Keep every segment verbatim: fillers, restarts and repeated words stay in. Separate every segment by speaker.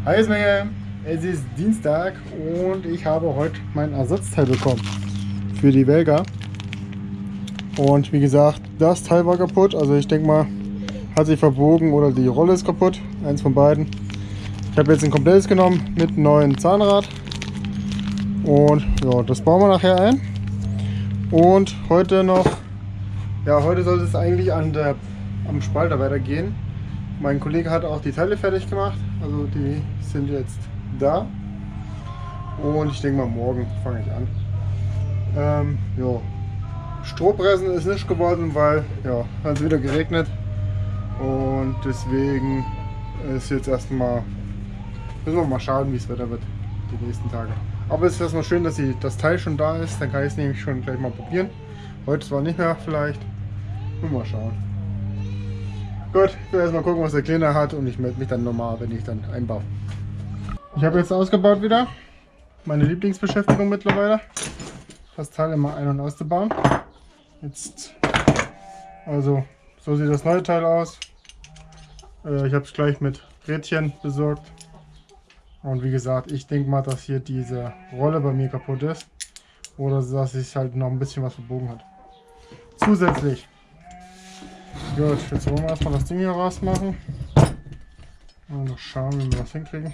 Speaker 1: Hi Ismail, es ist Dienstag und ich habe heute mein Ersatzteil bekommen für die Velga. Und wie gesagt, das Teil war kaputt, also ich denke mal, hat sich verbogen oder die Rolle ist kaputt, eins von beiden. Ich habe jetzt ein komplettes genommen mit einem neuen Zahnrad und ja, das bauen wir nachher ein. Und heute noch, ja, heute sollte es eigentlich an der, am Spalter weitergehen. Mein Kollege hat auch die Teile fertig gemacht, also die sind jetzt da. Und ich denke mal, morgen fange ich an. Ähm, ja. Strohpressen ist nicht geworden, weil ja, hat es wieder geregnet. Und deswegen ist jetzt erstmal, müssen wir mal schauen, wie es Wetter wird die nächsten Tage. Aber es ist erstmal schön, dass die, das Teil schon da ist, dann kann ich es nämlich schon gleich mal probieren. Heute zwar nicht mehr vielleicht, mal schauen. Gut, ich will erstmal gucken, was der Kleine hat und ich melde mich dann nochmal, wenn ich dann einbaue. Ich habe jetzt ausgebaut wieder, meine Lieblingsbeschäftigung mittlerweile, das Teil immer ein- und auszubauen. Jetzt, also so sieht das neue Teil aus. Äh, ich habe es gleich mit Rädchen besorgt. Und wie gesagt, ich denke mal, dass hier diese Rolle bei mir kaputt ist. Oder dass sich halt noch ein bisschen was verbogen hat. Zusätzlich. Gut, jetzt wollen wir erstmal das Ding hier rausmachen. Und noch schauen, wie wir das hinkriegen.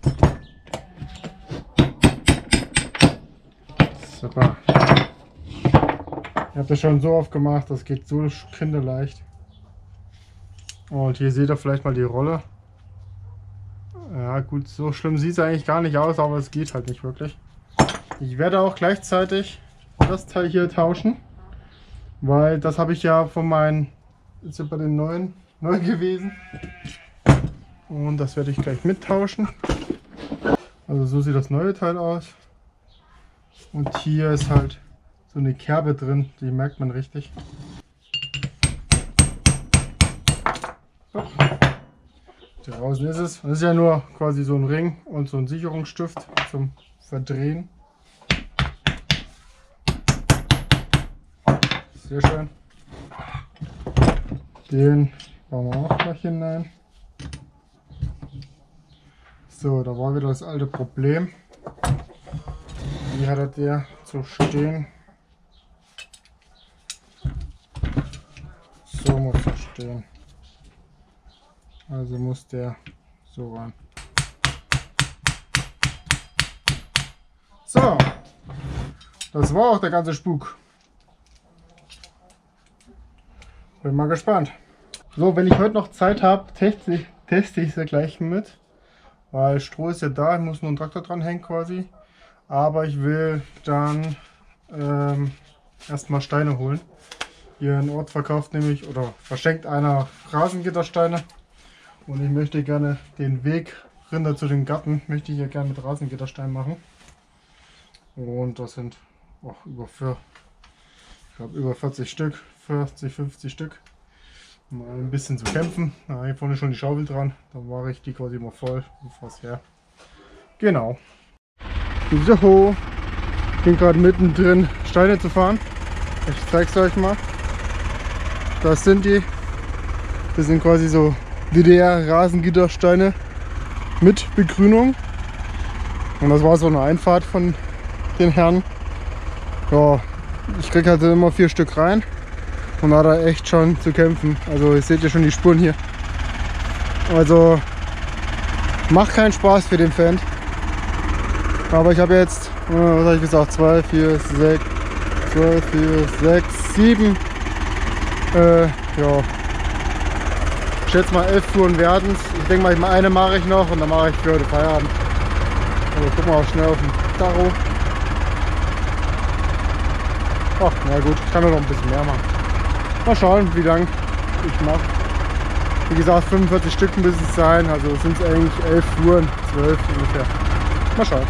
Speaker 1: Super. Ich habe das schon so oft gemacht, das geht so kinderleicht. Und hier seht ihr vielleicht mal die Rolle. Ja gut, so schlimm sieht es eigentlich gar nicht aus, aber es geht halt nicht wirklich. Ich werde auch gleichzeitig das Teil hier tauschen, weil das habe ich ja von meinen, ist ja bei den neuen neu gewesen. Und das werde ich gleich mittauschen. Also so sieht das neue Teil aus. Und hier ist halt so eine Kerbe drin, die merkt man richtig. So. Draußen ist es. Das ist ja nur quasi so ein Ring und so ein Sicherungsstift zum Verdrehen. Sehr schön. Den bauen wir auch gleich hinein. So, da war wieder das alte Problem. Wie hat er der zu stehen? So muss er stehen. Also muss der so ran. So, das war auch der ganze Spuk. Bin mal gespannt. So, wenn ich heute noch Zeit habe, teste ich, teste ich es ja gleich mit. Weil Stroh ist ja da, ich muss nur einen Traktor dran hängen quasi. Aber ich will dann ähm, erstmal Steine holen. Hier ein Ort verkauft nämlich oder verschenkt einer Rasengittersteine. Und ich möchte gerne den Weg runter zu den Garten, möchte ich hier gerne mit Rasengitterstein machen. Und das sind auch über, für, ich glaube über vierzig Stück, vierzig, fünfzig Stück. Mal ein bisschen zu kämpfen. Da habe ich vorne schon die Schaufel dran, dann mache ich die quasi mal voll und fass her. Genau. So, ich bin gerade mittendrin Steine zu fahren. Ich zeige es euch mal. Das sind die. Das sind quasi so D D R-Rasengittersteine mit Begrünung. Und das war so eine Einfahrt von den Herren. Ja, ich kriege halt immer vier Stück rein und da hat er echt schon zu kämpfen. Also ihr seht ja schon die Spuren hier. Also macht keinen Spaß für den Fan. Aber ich habe jetzt, was habe ich gesagt, zwei, vier, sechs, zwei, vier, sechs, sieben, äh, ja. Ich schätze mal elf Touren werden es. Ich denke mal, eine mache ich noch und dann mache ich für heute Feierabend. Also gucken wir auch schnell auf den Tacho. Ach, na gut, ich kann nur noch ein bisschen mehr machen. Mal schauen, wie lang ich mache. Wie gesagt, fünfundvierzig Stück müssen es sein, also sind es eigentlich elf Touren, zwölf ungefähr. Mal schauen.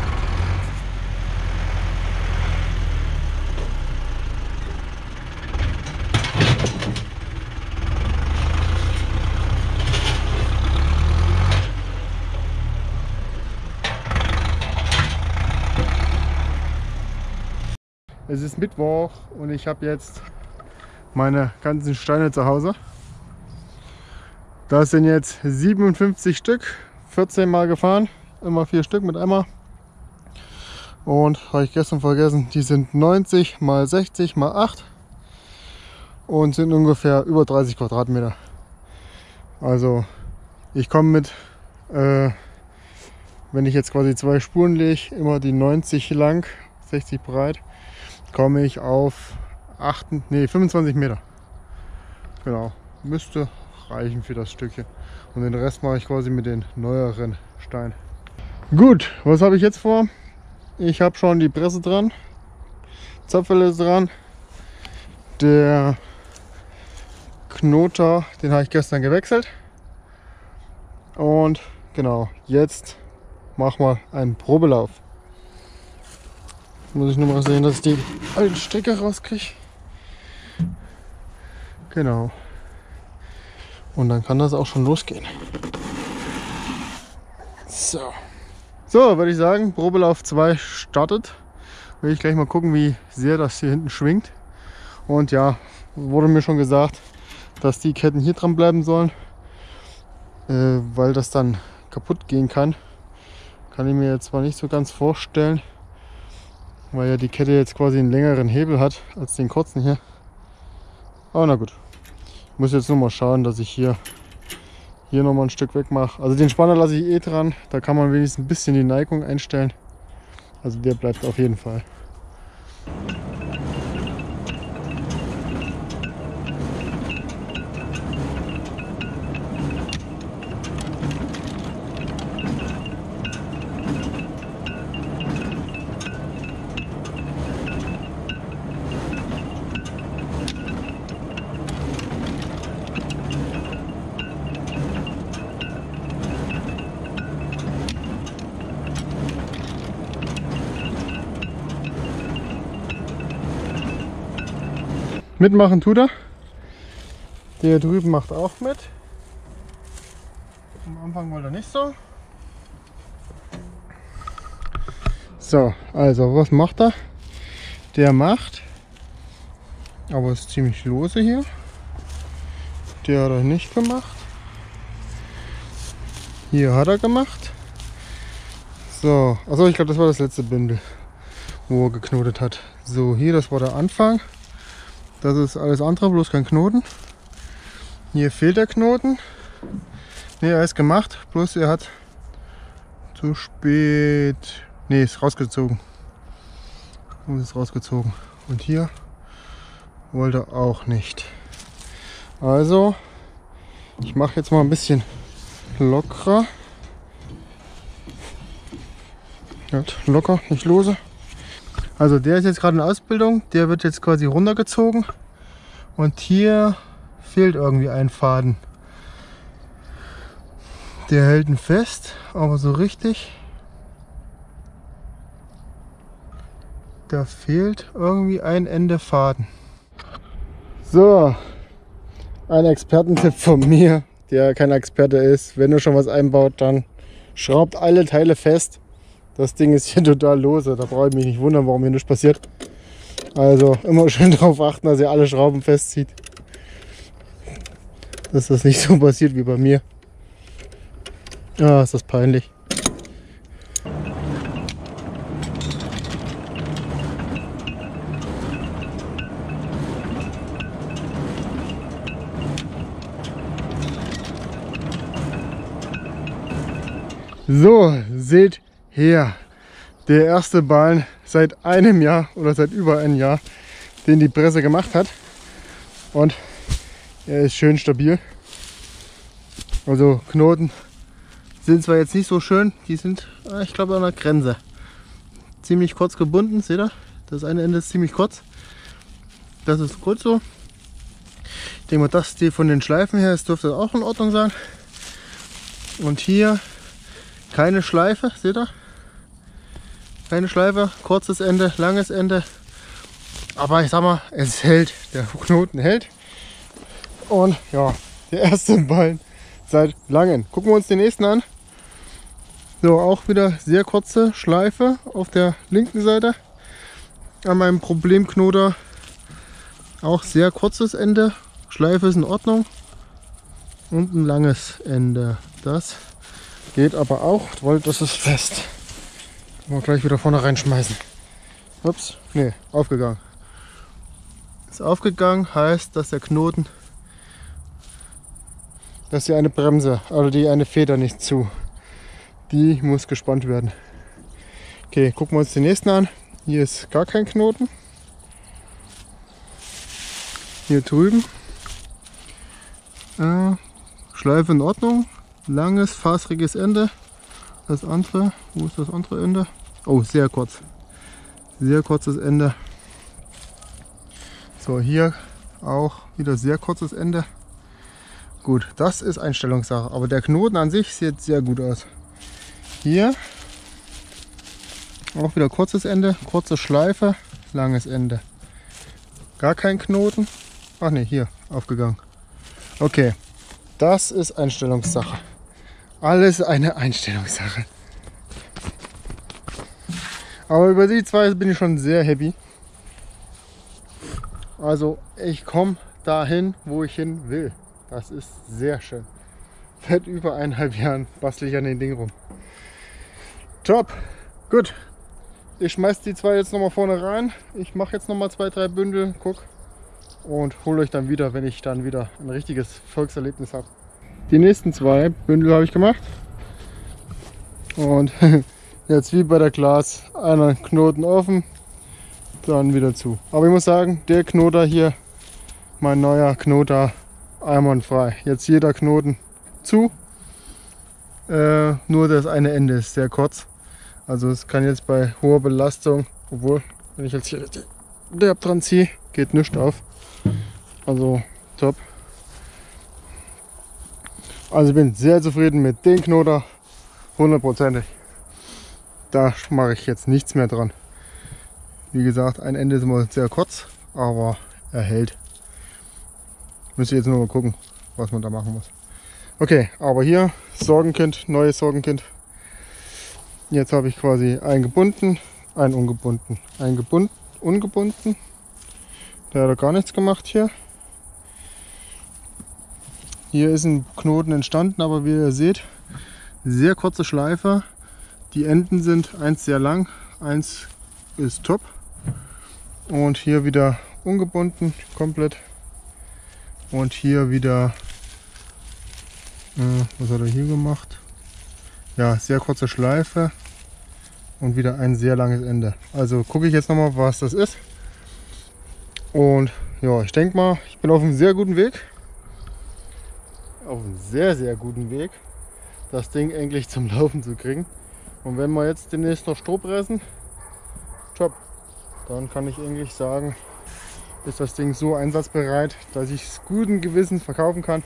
Speaker 1: Es ist Mittwoch und ich habe jetzt meine ganzen Steine zu Hause. Das sind jetzt siebenundfünfzig Stück, vierzehn Mal gefahren. immer vier Stück mit Eimer. Und habe ich gestern vergessen, die sind neunzig mal sechzig mal acht und sind ungefähr über dreißig Quadratmeter. Also ich komme mit, äh, wenn ich jetzt quasi zwei Spuren lege, immer die neunzig lang, sechzig breit, komme ich auf acht, nee, fünfundzwanzig Meter. Genau, müsste reichen für das Stückchen. Und den Rest mache ich quasi mit den neueren Steinen. Gut, was habe ich jetzt vor? Ich habe schon die Presse dran, Zapfwelle ist dran, der Knoter, den habe ich gestern gewechselt. Und genau, jetzt machen wir einen Probelauf. Muss ich nur mal sehen, dass ich die alten Stecker rauskriege. Genau. Und dann kann das auch schon losgehen. So. So, würde ich sagen, Probelauf zwei startet. Will ich gleich mal gucken, wie sehr das hier hinten schwingt. Und ja, wurde mir schon gesagt, dass die Ketten hier dran bleiben sollen, äh, weil das dann kaputt gehen kann. Kann ich mir jetzt zwar nicht so ganz vorstellen, weil ja die Kette jetzt quasi einen längeren Hebel hat als den kurzen hier. Aber na gut. Ich muss jetzt nur mal schauen, dass ich hier, hier noch mal ein Stück weg mache. Also den Spanner lasse ich eh dran. Da kann man wenigstens ein bisschen die Neigung einstellen. Also der bleibt auf jeden Fall. Mitmachen tut er. Der drüben macht auch mit. Am Anfang wollte er nicht so. So, also was macht er? Der macht, aber es ist ziemlich lose hier. Der hat er nicht gemacht. Hier hat er gemacht. So, also ich glaube, das war das letzte Bündel, wo er geknotet hat. So, hier, das war der Anfang. Das ist alles andere, bloß kein Knoten. Hier fehlt der Knoten. Ne, er ist gemacht, bloß er hat zu spät. Ne, ist rausgezogen. Und ist rausgezogen. Und hier wollte er auch nicht. Also, ich mache jetzt mal ein bisschen lockerer. Ja, locker, nicht lose. Also der ist jetzt gerade in Ausbildung, der wird jetzt quasi runtergezogen und hier fehlt irgendwie ein Faden. Der hält ihn fest, aber so richtig, da fehlt irgendwie ein Ende Faden. So, ein Expertentipp von mir, der kein Experte ist. Wenn du schon was einbaut, dann schraubt alle Teile fest. Das Ding ist hier total lose, da brauche ich mich nicht wundern, warum hier nichts passiert. Also immer schön darauf achten, dass ihr alle Schrauben festzieht. Dass das nicht so passiert wie bei mir. Ah, ist das peinlich. So, seht her, der erste Ballen seit einem Jahr oder seit über einem Jahr, den die Presse gemacht hat. Und er ist schön stabil. Also Knoten sind zwar jetzt nicht so schön, die sind, ich glaube, an der Grenze. Ziemlich kurz gebunden, seht ihr? Das eine Ende ist ziemlich kurz. Das ist gut so. Ich denke mal, das die von den Schleifen her, das dürfte auch in Ordnung sein. Und hier keine Schleife, seht ihr? Keine Schleife, kurzes Ende, langes Ende. Aber ich sag mal, es hält, der Knoten hält. Und ja, der erste Ballen seit langem. Gucken wir uns den nächsten an. So, auch wieder sehr kurze Schleife auf der linken Seite. An meinem Problemknoter auch sehr kurzes Ende. Schleife ist in Ordnung. Und ein langes Ende. Das Geht aber auch, weil das ist fest. Können wir gleich wieder vorne reinschmeißen. Ups, nee, aufgegangen. Ist aufgegangen, heißt, dass der Knoten, dass hier eine Bremse, also die eine Feder nicht zu. Die muss gespannt werden. Okay, gucken wir uns den nächsten an. Hier ist gar kein Knoten. Hier drüben. Äh, Schleife in Ordnung. Langes, faseriges Ende. Das andere, wo ist das andere Ende? Oh, sehr kurz. Sehr kurzes Ende. So, hier auch wieder sehr kurzes Ende. Gut, das ist Einstellungssache. Aber der Knoten an sich sieht sehr gut aus. Hier auch wieder kurzes Ende, kurze Schleife, langes Ende. Gar kein Knoten. Ach ne, hier aufgegangen. Okay, das ist Einstellungssache. Alles eine Einstellungssache. Aber über die zwei bin ich schon sehr happy. Also ich komme dahin, wo ich hin will. Das ist sehr schön. Seit über eineinhalb Jahren bastel ich an den Ding rum. Top, gut. Ich schmeiß die zwei jetzt nochmal vorne rein. Ich mache jetzt nochmal zwei, drei Bündel, guck. Und hole euch dann wieder, wenn ich dann wieder ein richtiges Volkserlebnis habe. Die nächsten zwei Bündel habe ich gemacht. Und jetzt wie bei der Glas, einer Knoten offen, dann wieder zu. Aber ich muss sagen, der Knoter hier, mein neuer Knoter, einwandfrei. Jetzt jeder Knoten zu. Äh, nur das eine Ende ist sehr kurz. Also es kann jetzt bei hoher Belastung, obwohl, wenn ich jetzt hier der dran ziehe, geht nichts auf. Also top. Also ich bin sehr zufrieden mit dem Knoter, hundertprozentig. Da mache ich jetzt nichts mehr dran. Wie gesagt, ein Ende ist immer sehr kurz, aber er hält. Müsste jetzt nur mal gucken, was man da machen muss. Okay, aber hier Sorgenkind, neues Sorgenkind. Jetzt habe ich quasi einen gebunden, einen ungebunden, einen gebunden, ungebunden. Der hat gar nichts gemacht hier. Hier ist ein Knoten entstanden, aber wie ihr seht, sehr kurze Schleife. Die Enden sind eins sehr lang, eins ist top. Und hier wieder ungebunden komplett. Und hier wieder, äh, was hat er hier gemacht? Ja, sehr kurze Schleife und wieder ein sehr langes Ende. Also gucke ich jetzt nochmal, was das ist. Und ja, ich denke mal, ich bin auf einem sehr guten Weg. Auf einem sehr, sehr guten Weg, das Ding endlich zum Laufen zu kriegen. Und wenn wir jetzt demnächst noch Stroh pressen, top, dann kann ich eigentlich sagen, ist das Ding so einsatzbereit, dass ich es guten Gewissens verkaufen kann.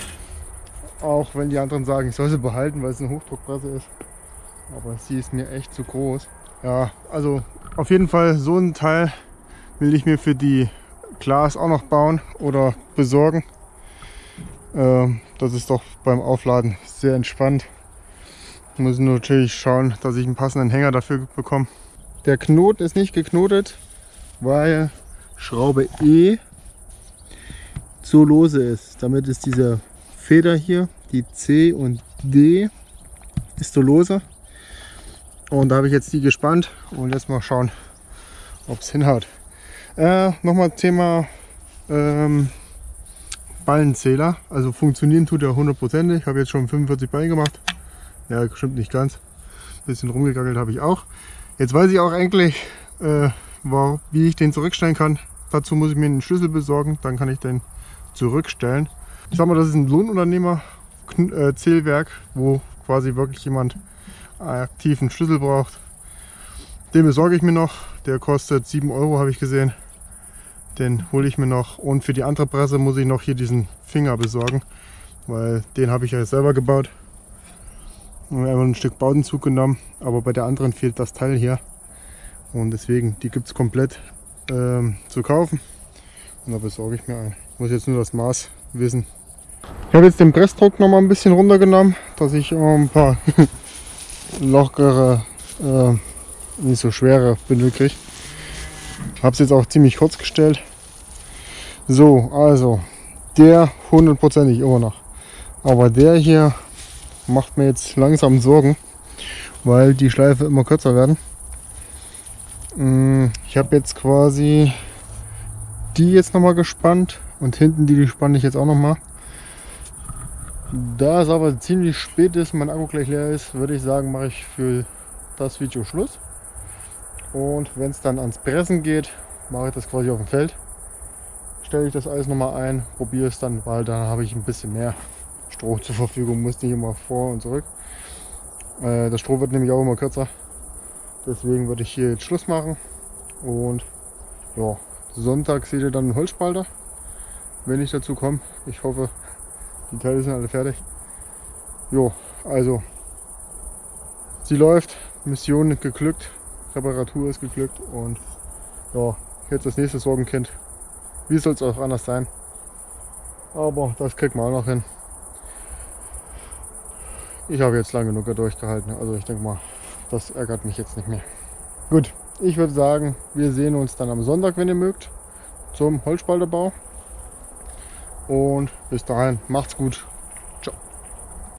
Speaker 1: Auch wenn die anderen sagen, ich soll sie behalten, weil es eine Hochdruckpresse ist. Aber sie ist mir echt zu groß. Ja, also auf jeden Fall so ein Teil will ich mir für die Glas auch noch bauen oder besorgen. Ähm, das ist doch beim Aufladen sehr entspannt. Ich muss nur natürlich schauen, dass ich einen passenden Hänger dafür bekomme. Der Knoten ist nicht geknotet, weil Schraube E so lose ist. Damit ist diese Feder hier, die C und D, ist so lose. Und da habe ich jetzt die gespannt und jetzt mal schauen, ob es hinhaut. Äh, Nochmal Thema ähm, Ballenzähler. Also funktionieren tut er hundertprozentig. Ich habe jetzt schon fünfundvierzig Ballen gemacht. Ja, stimmt nicht ganz. Ein bisschen rumgegackelt habe ich auch. Jetzt weiß ich auch eigentlich, äh, wie ich den zurückstellen kann. Dazu muss ich mir einen Schlüssel besorgen, dann kann ich den zurückstellen. Ich sag mal, das ist ein Lohnunternehmer-Zählwerk, wo quasi wirklich jemand aktiven Schlüssel braucht. Den besorge ich mir noch. Der kostet sieben Euro, habe ich gesehen. Den hole ich mir noch. Und für die andere Presse muss ich noch hier diesen Finger besorgen, weil den habe ich ja selber gebaut. Und einfach ein Stück Bowdenzug genommen, aber bei der anderen fehlt das Teil hier. Und deswegen, die gibt es komplett ähm, zu kaufen. Und da besorge ich mir einen. Ich muss jetzt nur das Maß wissen. Ich habe jetzt den Pressdruck noch mal ein bisschen runtergenommen, dass ich ein paar lockere, äh, nicht so schwere Bündel kriege. Habe es jetzt auch ziemlich kurz gestellt. So, also der hundertprozentig immer noch. Aber der hier macht mir jetzt langsam Sorgen, weil die Schleife immer kürzer werden. Ich habe jetzt quasi die jetzt nochmal gespannt und hinten die, die spanne ich jetzt auch nochmal. Da es aber ziemlich spät ist, mein Akku gleich leer ist, würde ich sagen, mache ich für das Video Schluss. Und wenn es dann ans Pressen geht, mache ich das quasi auf dem Feld. Stelle ich das alles nochmal ein, probiere es dann, weil dann habe ich ein bisschen mehr Stroh zur Verfügung, muss nicht immer vor und zurück. Äh, das Stroh wird nämlich auch immer kürzer. Deswegen würde ich hier jetzt Schluss machen. Und ja, Sonntag seht ihr dann einen Holzspalter, wenn ich dazu komme. Ich hoffe, die Teile sind alle fertig. Jo, also sie läuft, Mission geglückt, Reparatur ist geglückt und ja, jetzt das nächste Sorgenkind. Wie soll es auch anders sein? Aber das kriegt man auch noch hin. Ich habe jetzt lange genug durchgehalten, also ich denke mal, das ärgert mich jetzt nicht mehr. Gut, ich würde sagen, wir sehen uns dann am Sonntag, wenn ihr mögt, zum Holzspalterbau. Und bis dahin, macht's gut.